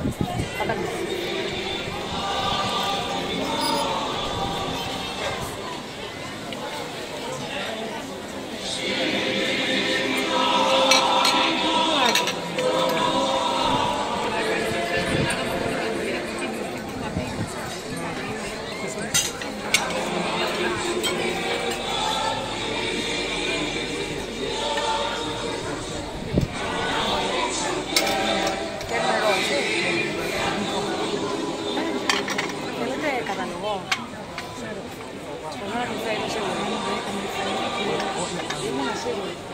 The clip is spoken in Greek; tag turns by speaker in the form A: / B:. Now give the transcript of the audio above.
A: Καταλογώ. Στον ώρα που θα είμαι σίγουρη. Ήμουν σίγουρη.